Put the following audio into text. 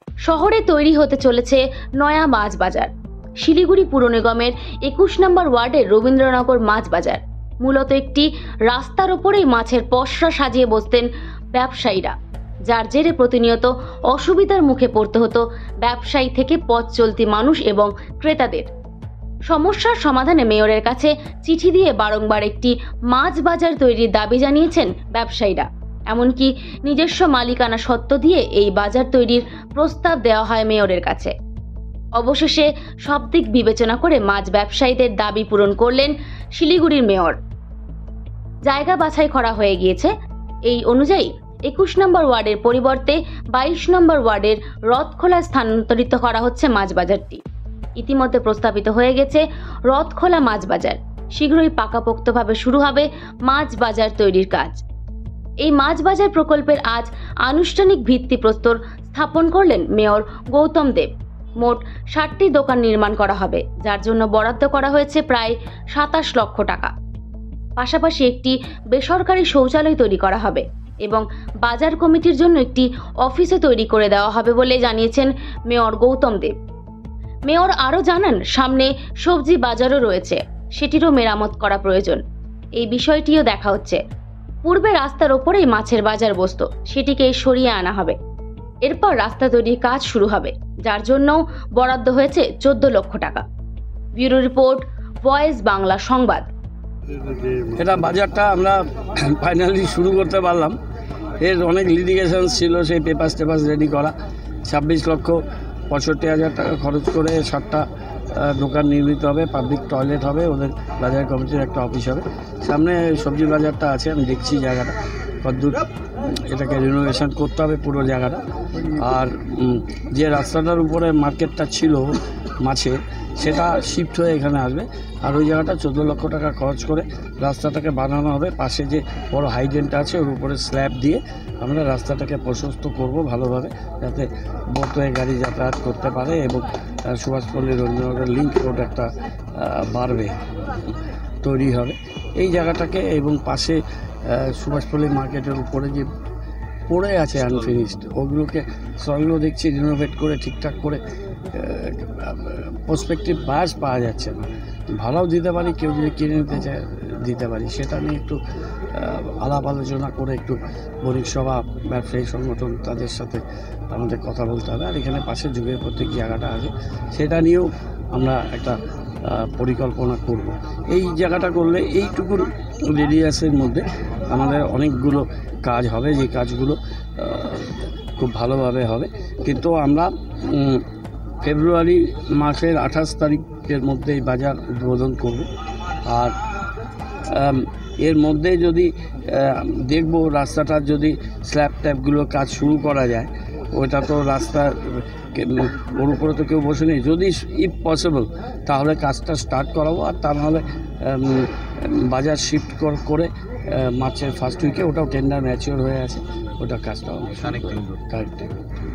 শহরে তৈরি হতে চলেছে নয়া মাছ বাজার। শিলিগুড়ি পুর নিগমের 21 নম্বর ওয়ার্ডের রবীন্দ্রনগর মাছ বাজার। মূলত একটি রাস্তার ওপরেই মাছের পসরা সাজিয়ে বসতেন ব্যবসায়ীরা, যার জেরে প্রতিনিয়ত অসুবিধার মুখে পড়তে হতো ব্যবসায়ী থেকে পথ চলতি মানুষ এবং ক্রেতাদের। সমস্যার সমাধানে মেয়রের কাছে চিঠি দিয়ে বারংবার একটি মাছ বাজার তৈরির দাবি জানিয়েছেন ব্যবসায়ীরা। এমনকি নিজস্ব মালিকানা সত্ত্ব দিয়ে এই বাজার তৈরির প্রস্তাব দেওয়া হয় মেয়রের কাছে। অবশেষে সব দিক বিবেচনা করে মাছ ব্যবসায়ীদের দাবি পূরণ করলেন শিলিগুড়ির মেয়র। জায়গা বাছাই করা হয়ে গিয়েছে। এই অনুযায়ী 21 নম্বর ওয়ার্ডের পরিবর্তে 22 নম্বর ওয়ার্ডের রথখোলায় স্থানান্তরিত করা হচ্ছে মাছ বাজারটি। ইতিমধ্যে প্রস্তাবিত হয়ে গেছে রথখোলা মাছ বাজার। শীঘ্রই পাকাপোক্তভাবে শুরু হবে মাছ বাজার তৈরির কাজ। এই মাছ বাজার প্রকল্পের আজ আনুষ্ঠানিক ভিত্তিপ্রস্তর স্থাপন করলেন মেয়র গৌতম দেব। মোট 60টি দোকান নির্মাণ করা হবে, যার জন্য বরাদ্দ করা হয়েছে প্রায় 27 লক্ষ টাকা। পাশাপাশি একটি বেসরকারি শৌচালয় তৈরি করা হবে এবং বাজার কমিটির জন্য একটি অফিসও তৈরি করে দেওয়া হবে বলে জানিয়েছেন মেয়র গৌতম দেব। মেয়র আরও জানান, সামনে সবজি বাজারও রয়েছে, সেটিরও মেরামত করা প্রয়োজন। এই বিষয়টিও দেখা হচ্ছে। পূর্বে রাস্তার ওপরেই মাছের বাজার বসতো, সেটিকে সরিয়ে আনা হবে। এরপর রাস্তা তৈরির কাজ শুরু হবে, যার জন্য বরাদ্দ হয়েছে 14 লক্ষ টাকা। ব্যুরো রিপোর্ট, ভয়েস বাংলা সংবাদ। এটা বাজারটা আমরা ফাইনালি শুরু করতে পারলাম। এর অনেক লিটিগেশন ছিল, সেই পেপার রেডি করা। 26,65,000 টাকা খরচ করে 7টা দোকান নির্মিত হবে, পাবলিক টয়লেট হবে, ওদের বাজার কমিটির একটা অফিস হবে। সামনে সবজি বাজারটা আছে, আমি দেখছি জায়গাটা কতদূর এটাকে রিনোভেশন করতে হবে পুরো জায়গাটা। আর যে রাস্তাটার উপরে মার্কেটটা ছিল মাছের, সেটা শিফট হয়ে এখানে আসবে। আর ওই জায়গাটা 14 লক্ষ টাকা খরচ করে রাস্তাটাকে বানানো হবে। পাশে যে বড় হাইড্রেনটা আছে, ওর উপরে স্ল্যাব দিয়ে আমরা রাস্তাটাকে প্রশস্ত করব ভালোভাবে, যাতে বোটে গাড়ি যাতায়াত করতে পারে এবং সুভাষপল্লী রবীন্দ্রনগর লিঙ্ক রোড একটা বাড়বে, তৈরি হবে এই জায়গাটাকে। এবং পাশে সুভাষপল্লী মার্কেটের উপরে যে পড়ে আছে আনফিনিশড, ওগুলোকে সবগুলো দেখছি রিনোভেট করে ঠিকঠাক করে। প্রসপেক্টিভ বায়ার্স পাওয়া যাচ্ছে না, ভাড়াও দিতে পারি, কেউ যদি কিনে নিতে চায় দিতে পারি। সেটা নিয়ে একটু আলাপ আলোচনা করে একটু বণিক সভা, ব্যবসায়ী সংগঠন, তাদের সাথে আমাদের কথা বলতে হবে। আর এখানে পাশে যুগের প্রত্যেক জায়গাটা আছে, সেটা নিয়েও আমরা একটা পরিকল্পনা করব। এই জায়গাটা করলে এইটুকুর রেডিয়াসের মধ্যে আমাদের অনেকগুলো কাজ হবে, যে কাজগুলো খুব ভালোভাবে হবে। কিন্তু আমরা ফেব্রুয়ারি মাসের 28 তারিখের মধ্যে এই বাজার উদ্বোধন করব। আর এর মধ্যে যদি দেখব রাস্তাটার যদি স্ল্যাব ট্যাপগুলো কাজ শুরু করা যায়, ওটা তো রাস্তা ওর উপরে তো কেউ বসে নেই, যদি ইফ পসিবল তাহলে কাজটা স্টার্ট করাবো। আর তা নাহলে বাজার শিফট করে মার্চের ফার্স্ট উইকে, ওটাও টেন্ডার ম্যাচিওর হয়ে আছে, ওটা কাজটা কারেক্ট।